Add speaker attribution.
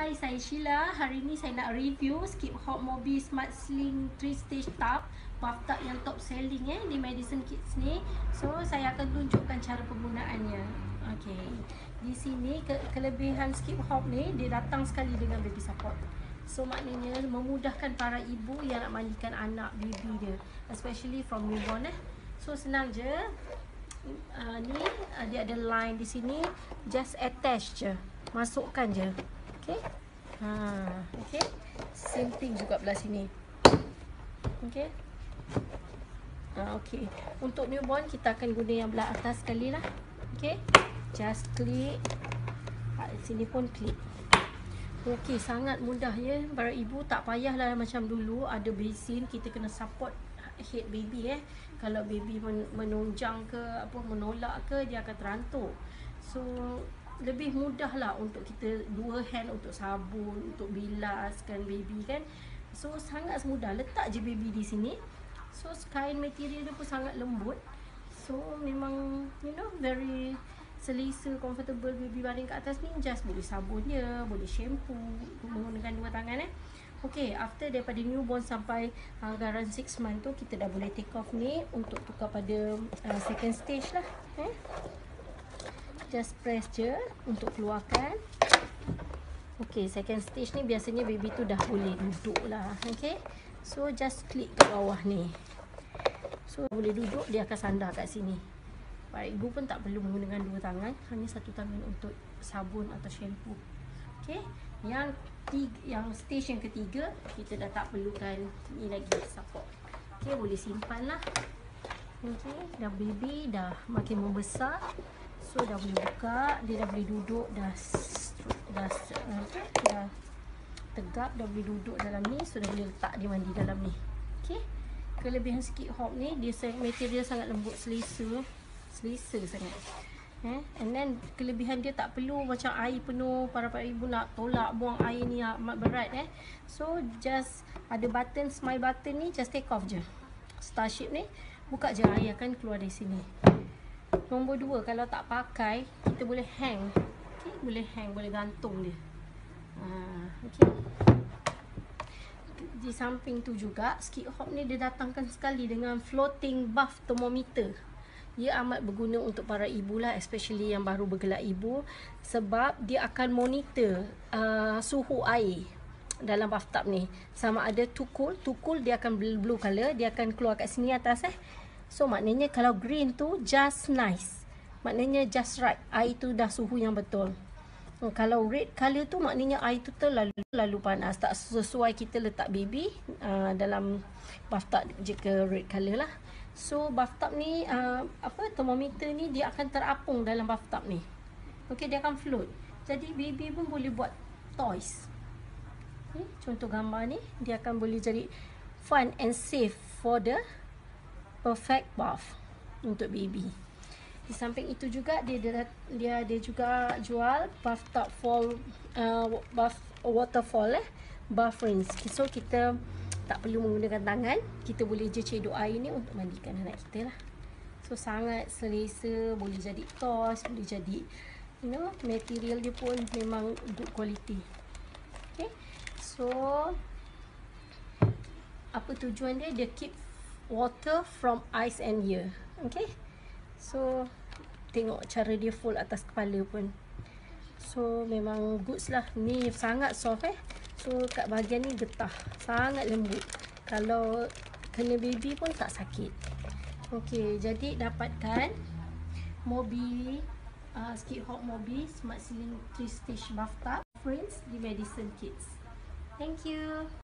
Speaker 1: Hai, saya Sheila. Hari ni saya nak review Skip Hop Moby Smart Sling 3 Stage Tub bathtub yang top selling di Madison Kids ni. So saya akan tunjukkan cara penggunaannya. Okey. Di sini kelebihan Skip Hop ni, dia datang sekali dengan baby support. So maknanya memudahkan para ibu yang nak mandikan anak baby dia, especially from newborn So senang je. Ni dia ada line di sini, just attach je. Masukkan je. Okey. Okey. Same thing juga belah sini. Okey. Okey. Untuk newborn kita akan guna yang belah atas sekali lah. Okey. Just klik. Sini pun klik. Okey, sangat mudah ya. Para ibu tak payahlah macam dulu ada basin kita kena support head baby Kalau baby menunjang ke apa menolak ke, dia akan terantuk. So lebih mudah lah untuk kita dua hand untuk sabun, untuk bilaskan baby kan. So sangat mudah, letak je baby di sini. So kain material dia pun sangat lembut. So memang very selesa, comfortable baby baring kat atas ni. Just boleh sabun dia, boleh shampoo menggunakan dua tangan Okay, after daripada newborn sampai anggaran 6 month tu, kita dah boleh take off ni untuk tukar pada second stage lah. Just press je untuk keluarkan. Okay, second stage ni biasanya baby tu dah boleh duduk lah. Okay, so just klik kat bawah ni. So boleh duduk, dia akan sandar kat sini. Para ibu pun tak perlu menggunakan dua tangan, hanya satu tangan untuk sabun atau shampoo. Okay, yang stage yang ketiga, kita dah tak perlukan ni lagi support. Okay, boleh simpan lah. Okay, dah baby dah makin membesar. So dah boleh buka, dia dah boleh duduk, dah tegap, dah boleh duduk dalam ni. So dah boleh letak dia mandi dalam ni. Okay, kelebihan Skip Hop ni, dia material sangat lembut, selesa sangat. And then kelebihan dia tak perlu macam air penuh, para ibu nak tolak buang air ni amat berat So just ada button, smile button ni, just take off je. Starship ni, buka je, air akan keluar dari sini. Nombor 2, kalau tak pakai, kita boleh hang. Okay, boleh hang, boleh gantung dia. Okay. Di samping tu juga, Skip Hop ni dia datangkan sekali dengan floating bath thermometer. Dia amat berguna untuk para ibu lah, especially yang baru bergelar ibu, sebab dia akan monitor suhu air dalam bathtub ni. Sama ada too cool dia akan blue color, dia akan keluar kat sini atas So maknanya kalau green tu just nice, maknanya just right, air tu dah suhu yang betul. Kalau red color tu maknanya air tu terlalu panas, tak sesuai kita letak baby dalam bathtub jika red color lah. So bathtub ni thermometer ni dia akan terapung dalam bathtub ni. Okey, dia akan float. Jadi baby pun boleh buat toys. Contoh gambar ni, dia akan boleh jadi fun and safe for the perfect bath untuk baby. Di samping itu juga dia juga jual bathtub fall, bath waterfall bath rinse. So kita tak perlu menggunakan tangan, kita boleh je cedok air ni untuk mandikan anak kita lah. So sangat selesa, boleh jadi toys, boleh jadi material dia pun memang good quality. Okay, so apa tujuan dia? Dia keep water from eyes and ear. Okay, so tengok cara dia fold atas kepala pun. So memang goods lah. Ni sangat soft So kat bahagian ni getah, sangat lembut. Kalau kena baby pun tak sakit. Okey, jadi dapatkan Moby, Skip Hop Moby Smart Sling 3 Stage Bathtub Friends di Madison Kids. Thank you.